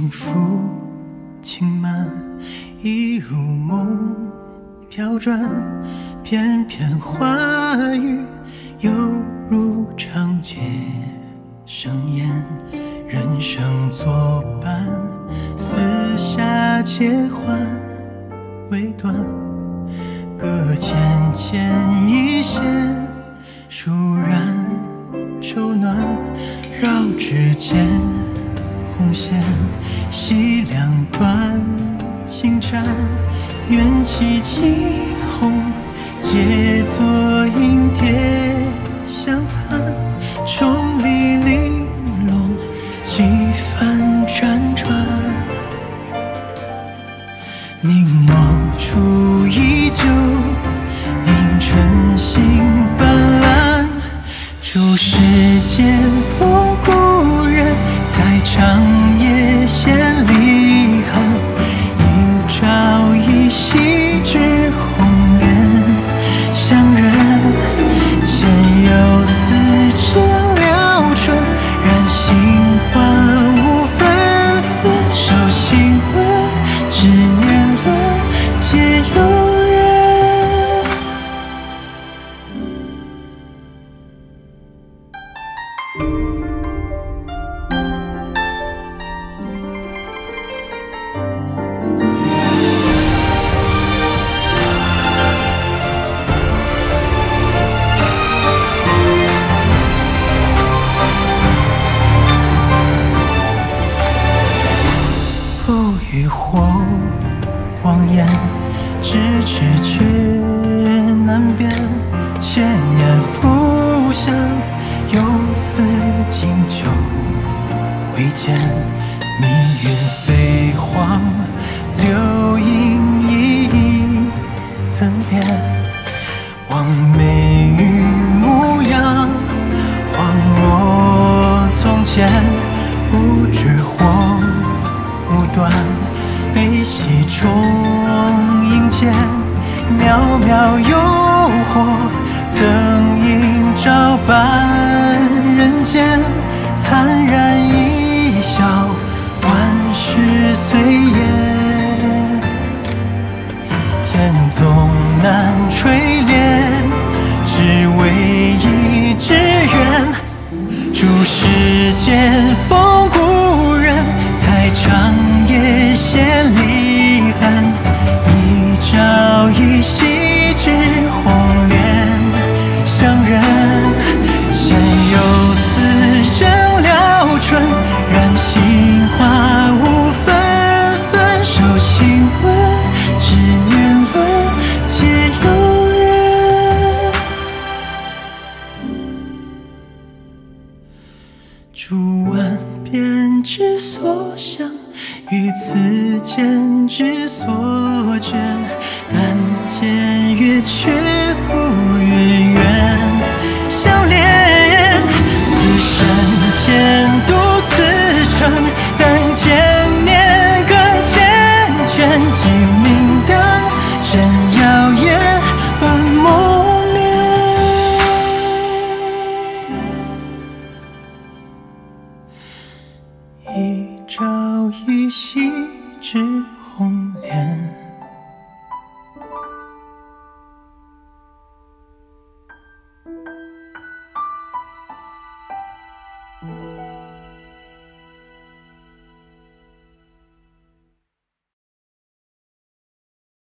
轻抚轻慢，一如梦飘转，片片话语犹如长街盛宴，人生作伴，四下皆欢未断，搁浅浅一线，倏然愁暖，绕指间红线，细两段轻缠，缘起惊鸿，皆作影蝶相伴，钟离玲珑，几番辗转，凝眸处依旧，映晨星斑斓，诸世间风故人，在长夜显离痕，一朝一夕之红莲，相认前有丝针撩春，染心花无纷纷，手心温，执念轮，皆有人。不与或望眼，咫尺却难辨，千年浮香，犹似经久未见，密云飞黄，流萤依依怎怜？望眉宇模样，恍若从前，无知或无端，悲喜中迎间，渺渺诱惑，曾映照半人间，灿然一笑，万事随烟，天纵难垂怜，只为一纸缘，诸世间风故人，在长夜显离痕，一朝一夕之红莲，相认前有丝针撩春，染心花无纷纷，手心温，执念轮，皆有人。竹婉编织所想，于此间之所卷，但见月却复月圆相连，此生前度此生，但见年更缱绻，几明灯真耀眼，半梦眠，一朝一夕之红莲。